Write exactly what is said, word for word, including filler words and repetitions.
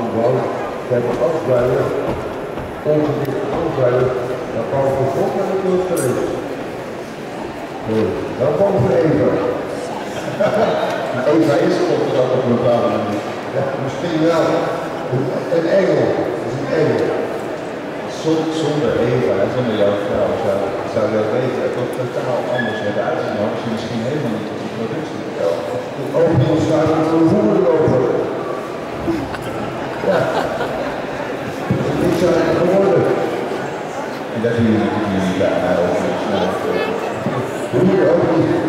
Wout, Kijk Asbuilen, Ongeveer Asbuilen, dan Paul van Gogh en natuurlijk geweest. Dan komen we Eva. Eva is toch dat op een bepaalde manier. Ja, misschien wel. Een engel. Dat is een engel. Zonder Eva en zonder jouw vrouw zou, zou jouw leven toch totaal anders hebben uitgenomen. Als je misschien helemaal niet op de productie vertelt. Ook niet staat er een voer lopen. Ja. Ik zou het geworden. En daar zie je natuurlijk niet bij mij over. Hoe je ook niet.